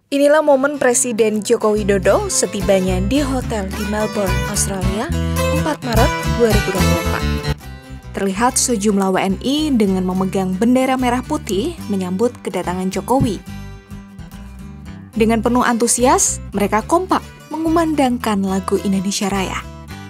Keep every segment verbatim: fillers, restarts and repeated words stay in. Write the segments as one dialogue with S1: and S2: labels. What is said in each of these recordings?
S1: Inilah momen Presiden Joko Widodo setibanya di hotel di Melbourne, Australia, empat Maret dua ribu dua puluh empat. Terlihat sejumlah W N I dengan memegang bendera merah putih menyambut kedatangan Jokowi. Dengan penuh antusias, mereka kompak mengumandangkan lagu Indonesia Raya.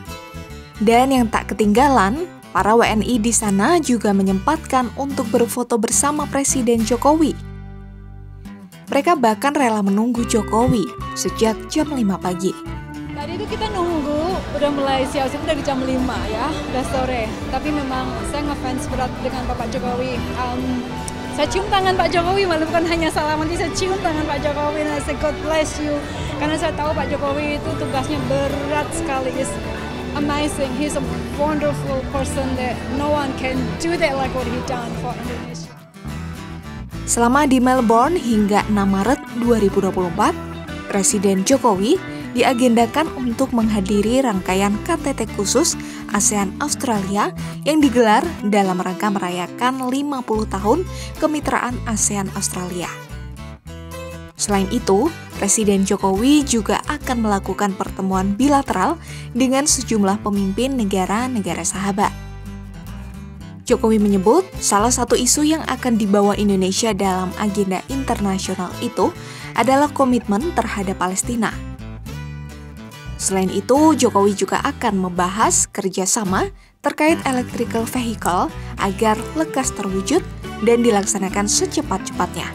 S1: Dan yang tak ketinggalan, para W N I di sana juga menyempatkan untuk berfoto bersama Presiden Jokowi. Mereka bahkan rela menunggu Jokowi sejak jam lima pagi.
S2: Tadi itu kita nunggu, udah mulai siap-siap dari jam lima ya, udah sore. Tapi memang saya ngefans berat dengan Bapak Jokowi. Um, saya cium tangan Pak Jokowi, malah bukan hanya salaman, saya cium tangan Pak Jokowi dan saya God bless you. Karena saya tahu Pak Jokowi itu tugasnya berat sekali. It's amazing, he's a wonderful person that no one can do that like what he done for Indonesia.
S1: Selama di Melbourne hingga enam Maret dua ribu dua puluh empat, Presiden Jokowi diagendakan untuk menghadiri rangkaian K T T khusus ASEAN Australia yang digelar dalam rangka merayakan lima puluh tahun kemitraan ASEAN Australia. Selain itu, Presiden Jokowi juga akan melakukan pertemuan bilateral dengan sejumlah pemimpin negara-negara sahabat. Jokowi menyebut salah satu isu yang akan dibawa Indonesia dalam agenda internasional itu adalah komitmen terhadap Palestina. Selain itu, Jokowi juga akan membahas kerjasama terkait electrical vehicle agar lekas terwujud dan dilaksanakan secepat-cepatnya.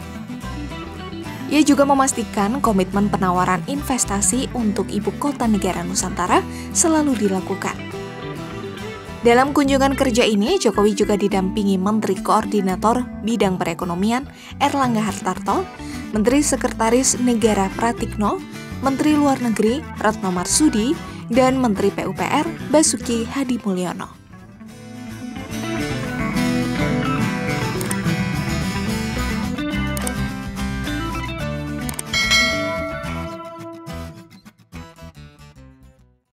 S1: Ia juga memastikan komitmen penawaran investasi untuk ibu kota negara Nusantara selalu dilakukan. Dalam kunjungan kerja ini, Jokowi juga didampingi Menteri Koordinator Bidang Perekonomian Erlangga Hartarto, Menteri Sekretaris Negara Pratikno, Menteri Luar Negeri Retno Marsudi, dan Menteri P U P R Basuki Hadimulyono.